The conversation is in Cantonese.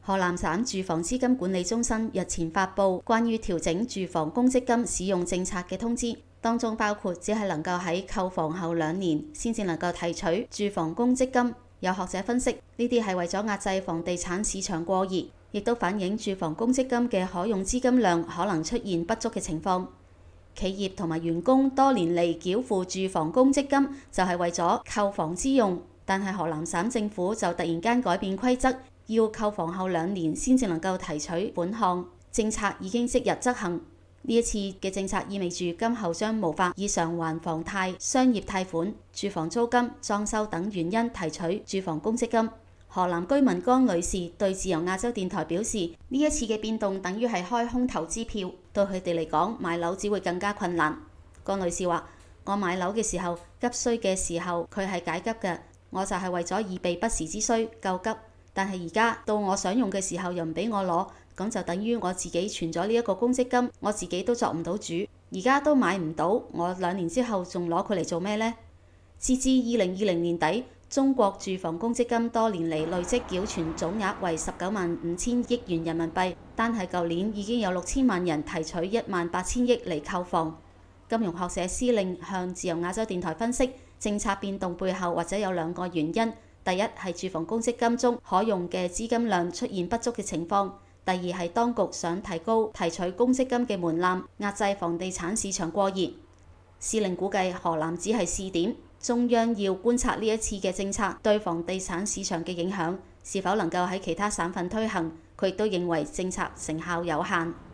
河南省住房資金管理中心日前發布關於調整住房公積金使用政策嘅通知，當中包括只係能夠喺購房後2年先至能夠提取住房公積金。有學者分析，呢啲係為咗壓制房地產市場過熱，亦都反映住房公積金嘅可用資金量可能出現不足嘅情況。企業同埋員工多年嚟繳付住房公積金就係為咗購房之用，但係河南省政府就突然間改變規則，要購房後2年先至能夠提取款項，政策已經即日執行。呢一次嘅政策意味住今後將無法以償還房貸、商業貸款、住房租金、裝修等原因提取住房公積金。河南居民江女士對自由亞洲電台表示，呢一次嘅變動等於係開空頭支票，對佢哋嚟講買樓只會更加困難。江女士話：我買樓嘅時候急需嘅時候佢係解急嘅，我就係為咗以備不時之需救急。但係而家到我想用嘅時候又唔俾我攞，咁就等於我自己存咗呢一個公積金，我自己都作唔到主，而家都買唔到，我2年之後仲攞佢嚟做咩呢？截至2020年底，中國住房公積金多年嚟累積繳存總額為19.5億元人民幣，單係舊年已經有6000萬人提取18000億嚟購房。金融學社司令向自由亞洲電台分析，政策變動背後或者有2個原因。第一係住房公積金中可用嘅資金量出現不足嘅情況；第二係當局想提高提取公積金嘅門檻，壓制房地產市場過熱。司令估計河南只係試點，中央要觀察呢一次嘅政策對房地產市場嘅影響，是否能夠喺其他省份推行。佢亦都認為政策成效有限。